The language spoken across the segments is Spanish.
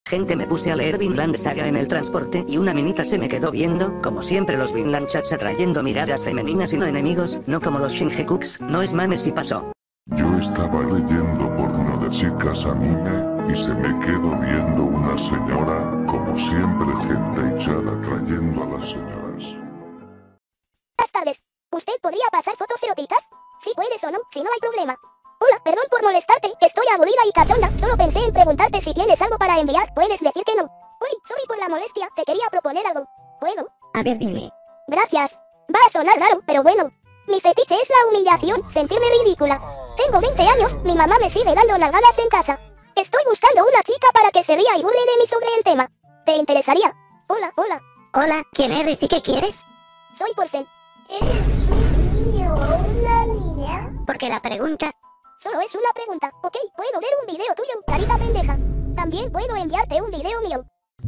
Gente, me puse a leer Vinland Saga en el transporte y una minita se me quedó viendo, como siempre los Vinland chats atrayendo miradas femeninas y no enemigos, no como los Shingecuks, no es mames si pasó. Yo estaba leyendo porno de chicas anime, y se me quedó viendo una señora, como siempre gente echada trayendo a las señoras. Buenas tardes. ¿Usted podría pasar fotos eróticas? Si puedes o no, si no hay problema. Hola, perdón por molestarte, estoy aburrida y cachonda, solo pensé en preguntarte si tienes algo para enviar, puedes decir que no. Uy, sorry por la molestia, te quería proponer algo. ¿Puedo? A ver, dime. Gracias. Va a sonar raro, pero bueno. Mi fetiche es la humillación, sentirme ridícula. Tengo 20 años, mi mamá me sigue dando nalgadas en casa. Estoy buscando una chica para que se ría y burle de mí sobre el tema. ¿Te interesaría? Hola, hola. Hola, ¿quién eres y qué quieres? Soy Porcel. ¿Eres un niño o una niña? Porque la pregunta... Solo es una pregunta, ¿ok? Puedo ver un video tuyo, carita pendeja. También puedo enviarte un video mío.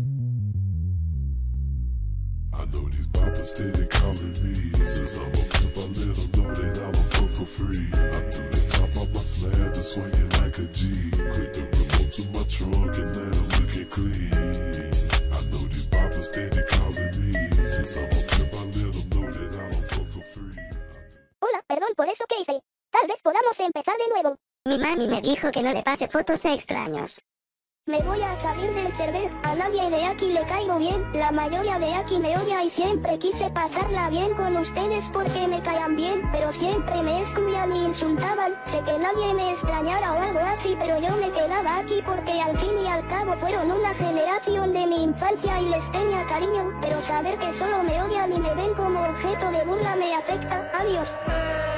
I know these poppers steady calling me. Since I'm a pimp, I let them know that I'm a fuck for free. I threw the top off my slab and swing it like a G. Click the remote to my trunk and let them look it clean. I know these poppers steady calling me. Since I'm a pimp, I let them know that I'm a fuck for free. Hola, perdón por eso que hice. Tal vez podamos empezar de nuevo. Mi mami me dijo que no le pase fotos a extraños. Me voy a salir del server, a nadie de aquí le caigo bien, la mayoría de aquí me odia y siempre quise pasarla bien con ustedes porque me caían bien, pero siempre me excluían y insultaban, sé que nadie me extrañara o algo así, pero yo me quedaba aquí porque al fin y al cabo fueron una generación de mi infancia y les tenía cariño, pero saber que solo me odian y me ven como objeto de burla me afecta, adiós.